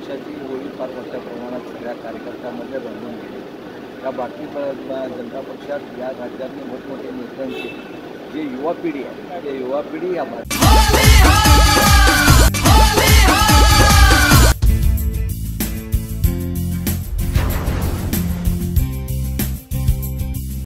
पक्षाची होळी फार मोठ्या प्रमाणात सगळ्या कार्यकर्त्यांमध्ये रंगून गेली. या बाकी जनता पक्षात या राज्यातले मोठमोठे नेत्यांचे जे युवा पिढी आहे, ते युवा पिढी या